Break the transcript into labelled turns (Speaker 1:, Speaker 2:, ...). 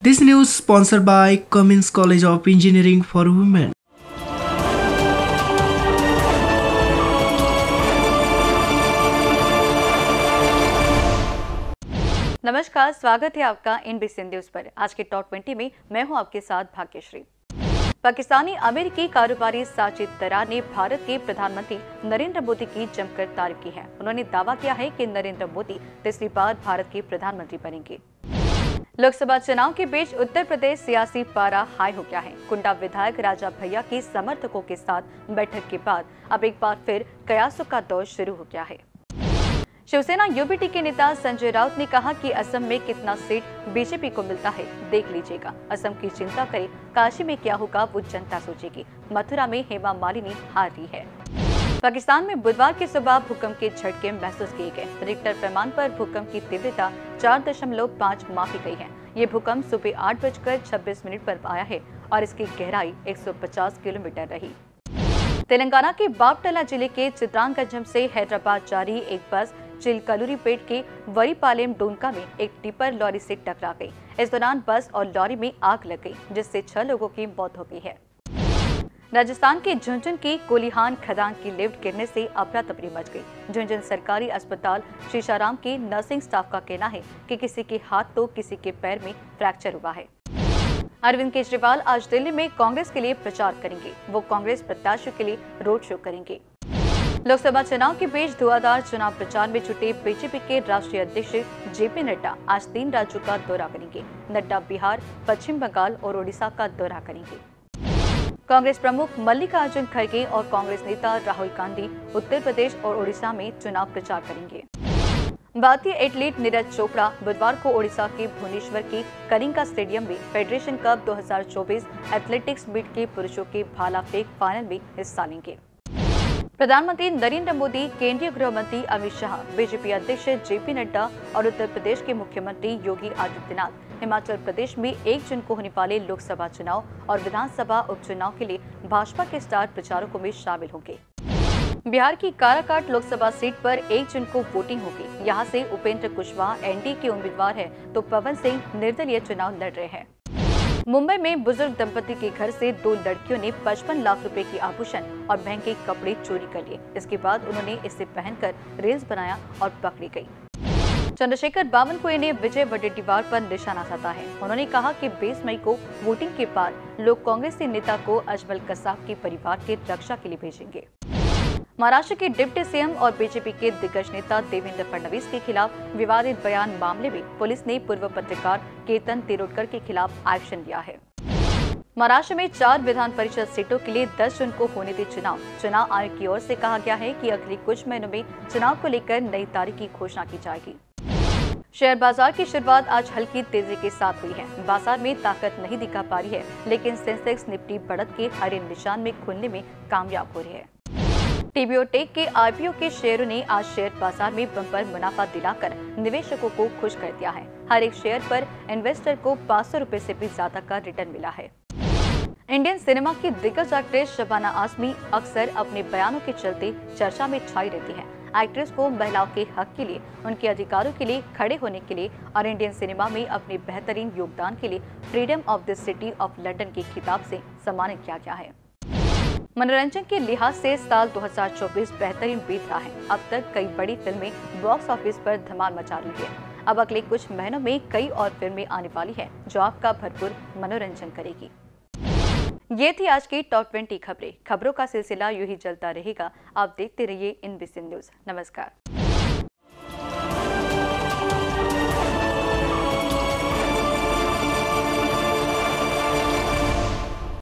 Speaker 1: This news sponsored by Cummins College of Engineering for Women.
Speaker 2: नमस्कार, स्वागत है आपका एनबीसी न्यूज पर। आज के टॉप 20 में मैं हूं आपके साथ भाग्यश्री। पाकिस्तानी अमेरिकी कारोबारी साजिद तरार ने भारत के प्रधानमंत्री नरेंद्र मोदी की जमकर तारीफ की है। उन्होंने दावा किया है कि नरेंद्र मोदी तीसरी बार भारत के प्रधानमंत्री बनेंगे। लोकसभा चुनाव के बीच उत्तर प्रदेश सियासी पारा हाई हो गया है। कुंडा विधायक राजा भैया के समर्थकों के साथ बैठक के बाद अब एक बार फिर कयासों का दौर शुरू हो गया है। शिवसेना यूबीटी के नेता संजय राउत ने कहा कि असम में कितना सीट बीजेपी को मिलता है देख लीजिएगा। असम की चिंता करे, काशी में क्या होगा वो जनता सोचेगी। मथुरा में हेमा मालिनी हार रही है। पाकिस्तान में बुधवार की सुबह भूकंप के झटके महसूस किए गए। रिक्टर पैमाने पर भूकंप की तीव्रता 4.5 मापी गई है। ये भूकंप सुबह 8:26 पर आया है और इसकी गहराई 150 किलोमीटर रही। तेलंगाना के बापटला जिले के चित्रांगजम से हैदराबाद जा रही एक बस चिलकलूरीपेट के वरीपालेम डोनका में एक टिपर लॉरी से टकरा गई। इस दौरान बस और लॉरी में आग लग गई, जिससे 6 लोगों की मौत हो गई है। राजस्थान के झुंझुनू की कोलिहान खदान की लिफ्ट गिरने से अफरा तफरी मच गई। झुंझुनू सरकारी अस्पताल शीशाराम के नर्सिंग स्टाफ का कहना है कि किसी के हाथ तो किसी के पैर में फ्रैक्चर हुआ है। अरविंद केजरीवाल आज दिल्ली में कांग्रेस के लिए प्रचार करेंगे। वो कांग्रेस प्रत्याशियों के लिए रोड शो करेंगे। लोकसभा चुनाव के बीच धुआंधार चुनाव प्रचार में जुटे बीजेपी के राष्ट्रीय अध्यक्ष जेपी नड्डा आज 3 राज्यों का दौरा करेंगे। नड्डा बिहार, पश्चिम बंगाल और ओडिशा का दौरा करेंगे। कांग्रेस प्रमुख मल्लिकार्जुन खड़गे और कांग्रेस नेता राहुल गांधी उत्तर प्रदेश और ओडिशा में चुनाव प्रचार करेंगे। भारतीय एथलीट नीरज चोपड़ा बुधवार को ओडिशा के भुवनेश्वर के कलिंगा स्टेडियम में फेडरेशन कप 2024 एथलेटिक्स मीट के पुरुषों के भाला फेंक फाइनल में हिस्सा लेंगे। प्रधानमंत्री नरेंद्र मोदी, केंद्रीय गृह मंत्री अमित शाह, बीजेपी अध्यक्ष जेपी नड्डा और उत्तर प्रदेश के मुख्यमंत्री योगी आदित्यनाथ हिमाचल प्रदेश में 1 जून को होने वाले लोकसभा चुनाव और विधानसभा उपचुनाव के लिए भाजपा के स्टार प्रचारकों में शामिल होंगे। बिहार की काराकाट लोकसभा सीट पर 1 जून को वोटिंग होगी। यहां से उपेंद्र कुशवाहा एनडीए के उम्मीदवार है तो पवन सिंह निर्दलीय चुनाव लड़ रहे हैं। मुंबई में बुजुर्ग दंपति के घर से 2 लड़कियों ने 55 लाख रुपए की आभूषण और महंगे कपड़े चोरी कर लिए। इसके बाद उन्होंने इसे पहनकर रील्स बनाया और पकड़ी गई। चंद्रशेखर बावनकुळे ने विजय वडेट्टीवार पर निशाना साधा है। उन्होंने कहा कि 20 मई को वोटिंग के बाद लोग कांग्रेसी नेता को अजमल कसाब के परिवार की रक्षा के लिए भेजेंगे। महाराष्ट्र के डिप्टी सीएम और बीजेपी के दिग्गज नेता देवेंद्र फडणवीस के खिलाफ विवादित बयान मामले में पुलिस ने पूर्व पत्रकार केतन तिरोडकर के खिलाफ एक्शन लिया है। महाराष्ट्र में 4 विधान परिषद सीटों के लिए 10 जून को होने थे चुनाव। चुनाव आयोग की ओर से कहा गया है कि अगले कुछ महीनों में चुनाव को लेकर नई तारीख की घोषणा की जाएगी। शेयर बाजार की शुरुआत आज हल्की तेजी के साथ हुई है। बाजार में ताकत नहीं दिखा पा रही है, लेकिन सेंसेक्स निफ्टी बढ़त के हरे निशान में खुलने में कामयाब हो रही है। टीबीओ टेक के आईपीओ के शेयरों ने आज शेयर बाजार में बम्पर मुनाफा दिलाकर निवेशकों को खुश कर दिया है। हर एक शेयर पर इन्वेस्टर को 500 रुपए से भी ज्यादा का रिटर्न मिला है। इंडियन सिनेमा की दिग्गज एक्ट्रेस शबाना आजमी अक्सर अपने बयानों के चलते चर्चा में छाई रहती है। एक्ट्रेस को महिलाओं के हक के लिए, उनके अधिकारों के लिए खड़े होने के लिए और इंडियन सिनेमा में अपने बेहतरीन योगदान के लिए freedom of the city of London के खिताब से सम्मानित किया गया है। मनोरंजन के लिहाज से साल 2024 बेहतरीन बीत रहा है। अब तक कई बड़ी फिल्में बॉक्स ऑफिस पर धमाल मचा रही है। अब अगले कुछ महीनों में कई और फिल्में आने वाली हैं जो आपका भरपूर मनोरंजन करेगी। ये थी आज की टॉप 20 खबरें। खबरों का सिलसिला यूं ही चलता रहेगा। आप देखते रहिए एनबीसी न्यूज। नमस्कार।